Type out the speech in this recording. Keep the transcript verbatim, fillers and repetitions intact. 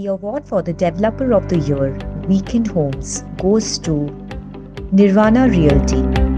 The award for the Developer of the Year, Weekend Homes, goes to Nirvana Realty.